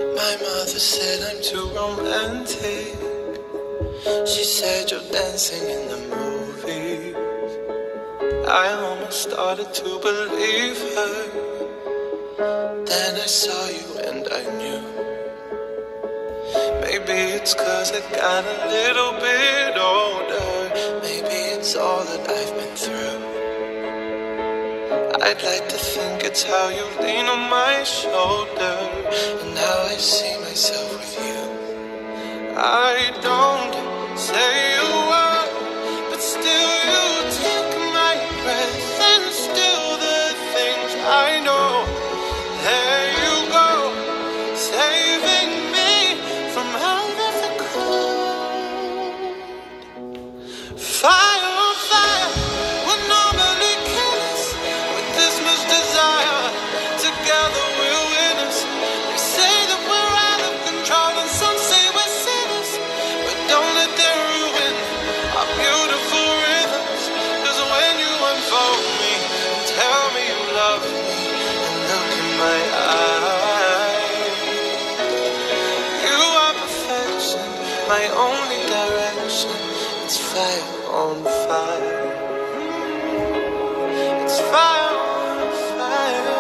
My mother said I'm too romantic. She said you're dancing in the movies. I almost started to believe her. Then I saw you and I knew. Maybe it's 'cause I got a little bit older. Maybe it's all that I've been through. I'd like to think it's how you lean on my shoulder, and now I see myself with you. I don't say a word, but still you take my breath, and still the things I know. There you go, saving me from out of the cold. Fire on fire, we're normally killers. With this much desire, together we're winners. They say that we're out of control, and some say we're sinners. But don't let them ruin our beautiful rhythms. 'Cause when you unfold me, tell me you love me, and look in my eyes. You are perfection, my only direction. It's fire on fire. It's fire on fire.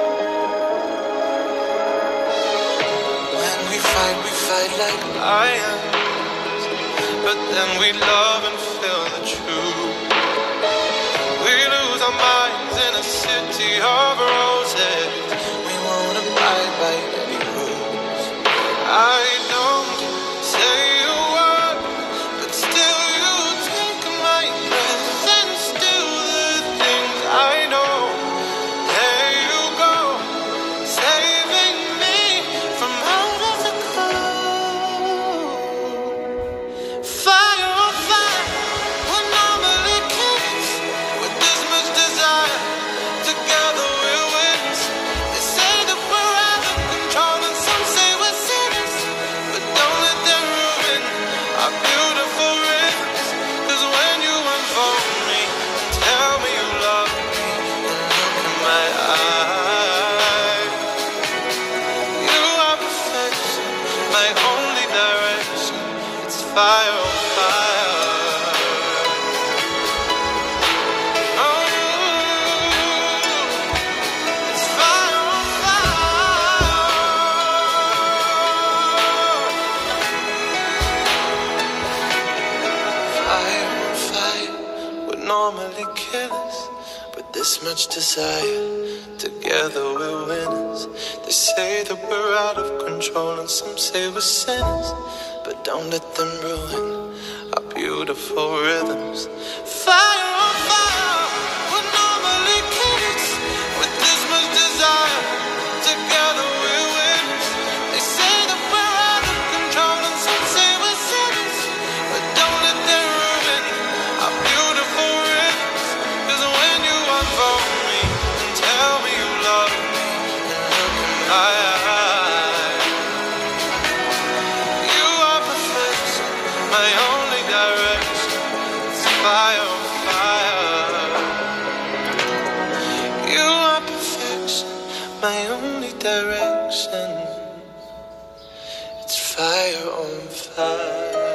When we fight like lions. But then we love and feel the truth. We lose our minds in a city of roses. We won't abide by any rules. I don't say a word, but still you take my breath, and still the things I know. There you go, saving me from out of the cold. Fire on fire, we're normally killers. With this much desire, together we're winners. They say that we're out of control, and some say we're sinners. But don't let them ruin our beautiful rhythms. 'Cause when you unfold me, tell me you love me, and look in my eyes. You are perfection, my only direction. It's fire on fire. Oh, it's fire on fire. Fire on fire, we're normally killers. With this much desire, together we're winners. They say that we're out of control, and some say we're sinners. But don't let them ruin our beautiful rhythms. Fire on fire, we're normally killers. With this much desire, together we're winners. They say that we're out of control, and some say we're sinners. But don't let them ruin our beautiful rhythms. 'Cause when you unfold me, and tell me you love me, and look in my eyes. You are perfection, my only direction. It's fire on fire. You are perfection, my only direction. It's fire on fire.